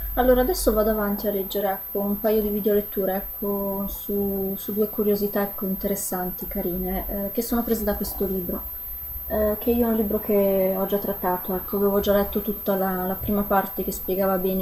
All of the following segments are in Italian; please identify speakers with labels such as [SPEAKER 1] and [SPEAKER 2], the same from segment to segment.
[SPEAKER 1] Allora, adesso vado avanti a leggere, ecco, un paio di videoletture, ecco, su due curiosità, ecco, interessanti, carine, che sono prese da questo libro, che io è un libro che ho già trattato, ecco, avevo già letto tutta la prima parte che spiegava bene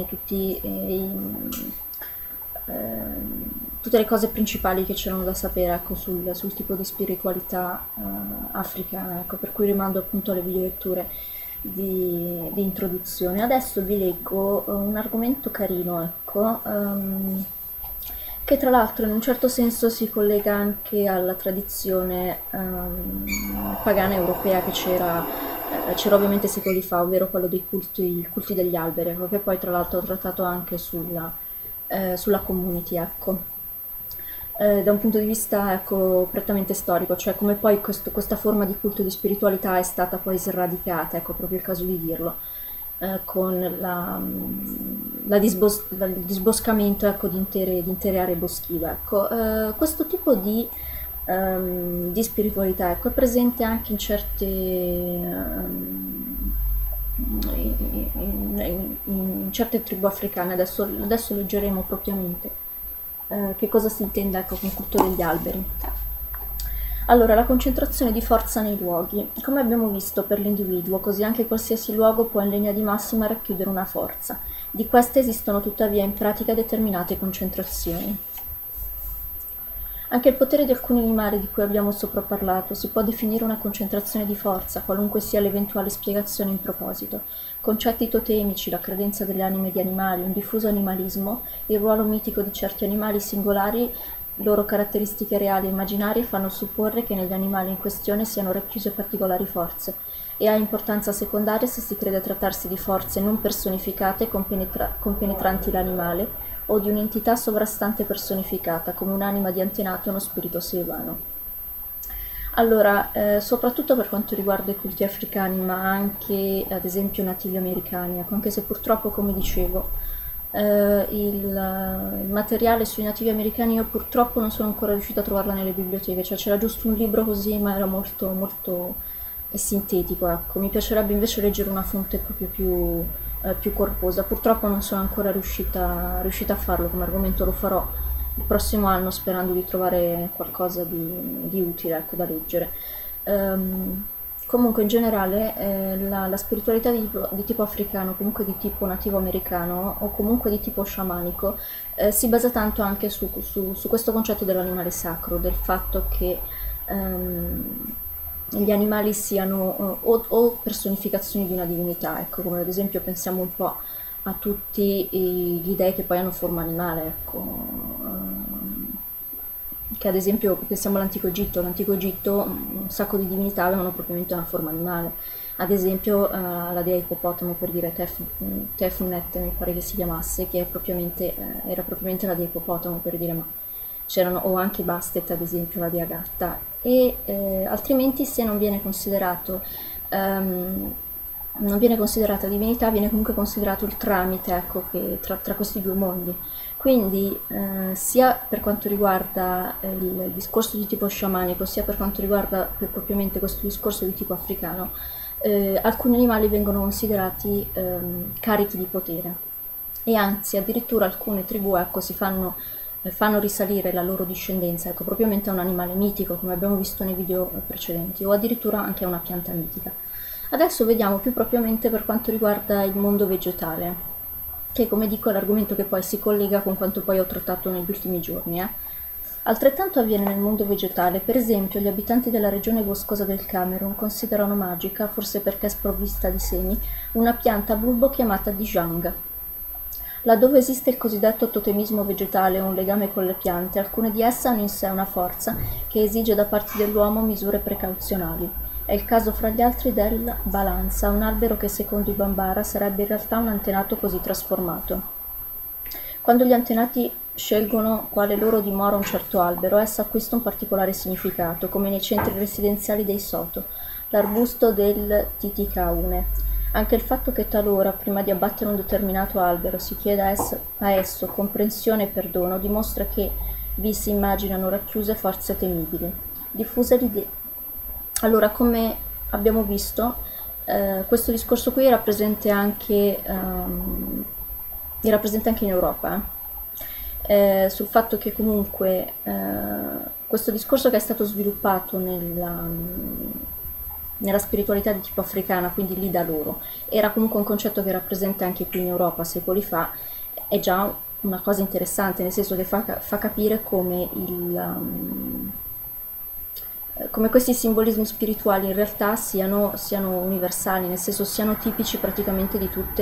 [SPEAKER 1] tutte le cose principali che c'erano da sapere, ecco, sul tipo di spiritualità, africana, ecco, per cui rimando appunto alle videoletture di introduzione. Adesso vi leggo un argomento carino, ecco, che tra l'altro in un certo senso si collega anche alla tradizione pagana europea che c'era ovviamente secoli fa, ovvero quello dei culti degli alberi, ecco, che poi tra l'altro ho trattato anche sulla community, ecco. Da un punto di vista ecco, prettamente storico, cioè come poi questa forma di culto di spiritualità è stata poi sradicata, ecco, proprio il caso di dirlo, con il disboscamento ecco, di intere aree boschive. Ecco. Questo tipo di spiritualità ecco, è presente anche in certe tribù africane, adesso leggeremo propriamente che cosa si intende ecco, con culto degli alberi. Allora, la concentrazione di forza nei luoghi. Come abbiamo visto per l'individuo, così anche qualsiasi luogo può in linea di massima racchiudere una forza. Di queste esistono tuttavia in pratica determinate concentrazioni. Anche il potere di alcuni animali di cui abbiamo sopra parlato si può definire una concentrazione di forza, qualunque sia l'eventuale spiegazione in proposito. Concetti totemici, la credenza delle anime di animali, un diffuso animalismo, il ruolo mitico di certi animali singolari, loro caratteristiche reali e immaginarie fanno supporre che negli animali in questione siano racchiuse particolari forze, e ha importanza secondaria se si crede trattarsi di forze non personificate compenetranti l'animale, o di un'entità sovrastante personificata, come un'anima di antenato o uno spirito silvano. Allora, soprattutto per quanto riguarda i culti africani, ma anche ad esempio nativi americani, ecco, anche se purtroppo, come dicevo, il materiale sui nativi americani io purtroppo non sono ancora riuscita a trovarla nelle biblioteche, cioè c'era giusto un libro così, ma era molto, molto sintetico, ecco. Mi piacerebbe invece leggere una fonte proprio più corposa. Purtroppo non sono ancora riuscita a farlo come argomento, lo farò il prossimo anno sperando di trovare qualcosa di utile, ecco, da leggere. Ehm, Comunque in generale la spiritualità di tipo africano, comunque di tipo nativo americano o comunque di tipo sciamanico si basa tanto anche su questo concetto dell'animale sacro, del fatto che gli animali siano o personificazioni di una divinità, ecco, come ad esempio pensiamo un po' a tutti gli dei che poi hanno forma animale, ecco. Che ad esempio pensiamo all'Antico Egitto, un sacco di divinità avevano propriamente una forma animale. Ad esempio la dea ippopotamo, per dire Tefnut mi pare che si chiamasse, che era propriamente la dea ippopotamo, per dire, ma c'erano, o anche Bastet ad esempio, la dea gatta, e altrimenti se non viene considerata divinità, viene comunque considerato il tramite, ecco, che tra questi due mondi. Quindi sia per quanto riguarda il discorso di tipo sciamanico, sia per quanto riguarda propriamente questo discorso di tipo africano, alcuni animali vengono considerati carichi di potere, e anzi addirittura alcune tribù ecco, fanno risalire la loro discendenza ecco, propriamente a un animale mitico, come abbiamo visto nei video precedenti, o addirittura anche a una pianta mitica. Adesso vediamo più propriamente per quanto riguarda il mondo vegetale, che come dico è l'argomento che poi si collega con quanto poi ho trattato negli ultimi giorni. Altrettanto avviene nel mondo vegetale, per esempio gli abitanti della regione boscosa del Camerun considerano magica, forse perché è sprovvista di semi, una pianta a bulbo chiamata Dijang. Laddove esiste il cosiddetto totemismo vegetale o un legame con le piante, alcune di esse hanno in sé una forza che esige da parte dell'uomo misure precauzionali. È il caso fra gli altri del balanza, un albero che secondo i Bambara sarebbe in realtà un antenato così trasformato. Quando gli antenati scelgono quale loro dimora un certo albero, esso acquista un particolare significato, come nei centri residenziali dei Soto, l'arbusto del Titicaune. Anche il fatto che talora, prima di abbattere un determinato albero, si chieda a esso comprensione e perdono, dimostra che vi si immaginano racchiuse forze temibili. Diffuse l'idea. Allora, come abbiamo visto, questo discorso qui era presente anche li rappresenta anche in Europa, sul fatto che comunque questo discorso che è stato sviluppato nella spiritualità di tipo africana, quindi lì da loro, era comunque un concetto che era presente anche qui in Europa secoli fa, è già una cosa interessante, nel senso che fa capire come questi simbolismi spirituali in realtà siano universali, nel senso siano tipici praticamente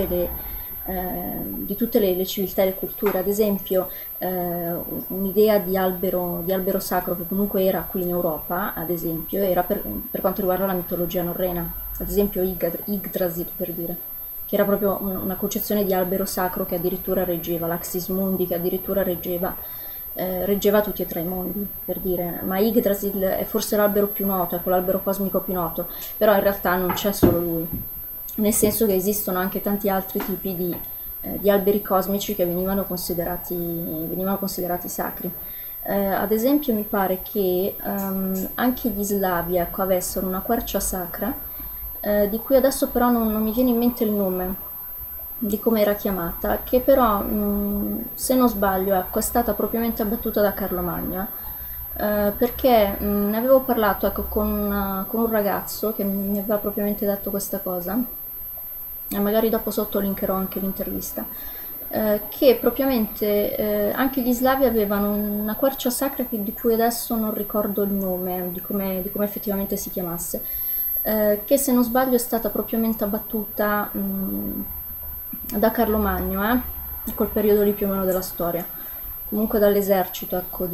[SPEAKER 1] di tutte le civiltà e le culture. Ad esempio, un'idea di albero sacro che comunque era qui in Europa, ad esempio, era per quanto riguarda la mitologia norrena, ad esempio Yggdrasil, per dire, che era proprio una concezione di albero sacro che addirittura reggeva l'Axis Mundi, che addirittura reggeva tutti e tre i mondi, per dire. Ma Yggdrasil è forse l'albero più noto, ecco, l'albero cosmico più noto, però in realtà non c'è solo lui, nel senso che esistono anche tanti altri tipi di alberi cosmici che venivano considerati sacri. Ad esempio mi pare che anche gli slavi, ecco, avessero una quercia sacra, di cui adesso però non mi viene in mente il nome, di come era chiamata, che però, se non sbaglio, ecco, è stata propriamente abbattuta da Carlo Magno, perché ne avevo parlato, ecco, con un ragazzo che mi aveva propriamente detto questa cosa, e magari dopo sotto linkerò anche l'intervista, che propriamente anche gli slavi avevano una quercia sacra di cui adesso non ricordo il nome, di come effettivamente si chiamasse, che se non sbaglio è stata propriamente abbattuta da Carlo Magno, in quel periodo lì più o meno della storia, comunque dall'esercito, ecco,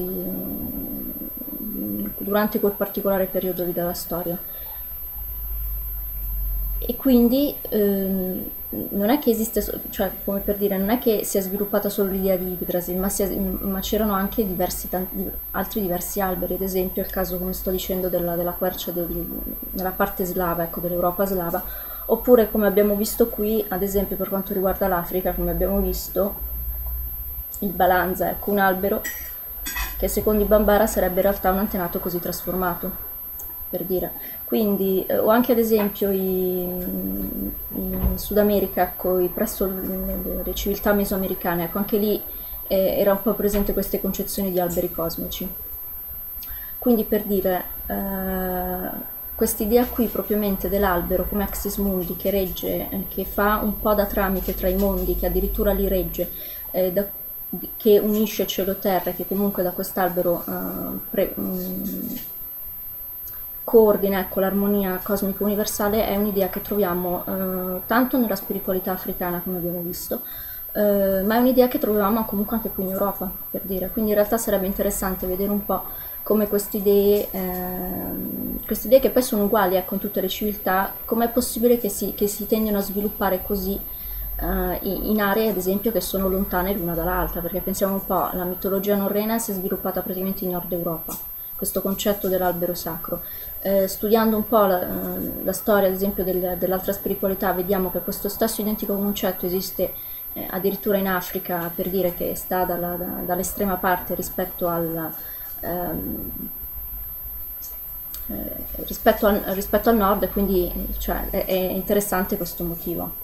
[SPEAKER 1] durante quel particolare periodo lì della storia. E quindi non è che esiste, cioè come per dire, non è che si è sviluppata solo l'idea di Yggdrasil, ma c'erano anche altri diversi alberi, ad esempio il caso, come sto dicendo, della quercia nella parte slava, ecco, dell'Europa slava, oppure come abbiamo visto qui, ad esempio per quanto riguarda l'Africa, come abbiamo visto, il balanza, ecco, un albero che secondo i Bambara sarebbe in realtà un antenato così trasformato, per dire. Quindi, o anche ad esempio in Sud America, ecco, presso le civiltà mesoamericane, ecco, anche lì era un po' presente queste concezioni di alberi cosmici. Quindi per dire, quest'idea qui propriamente dell'albero come axis mundi che regge, che fa un po' da tramite tra i mondi, che addirittura li regge, che unisce cielo e terra, che comunque da quest'albero coordina, ecco, l'armonia cosmica universale, è un'idea che troviamo tanto nella spiritualità africana, come abbiamo visto, ma è un'idea che troviamo comunque anche qui in Europa, per dire. Quindi in realtà sarebbe interessante vedere un po' come queste idee che poi sono uguali, ecco, in tutte le civiltà, com'è possibile che si tendono a sviluppare così in aree, ad esempio, che sono lontane l'una dall'altra, perché pensiamo un po', la mitologia norrena si è sviluppata praticamente in Nord Europa, questo concetto dell'albero sacro. Studiando un po' la storia, ad esempio, dell'altra spiritualità, vediamo che questo stesso identico concetto esiste addirittura in Africa, per dire, che sta dall'estrema parte ehm, rispetto al nord, e quindi, cioè, è interessante questo motivo.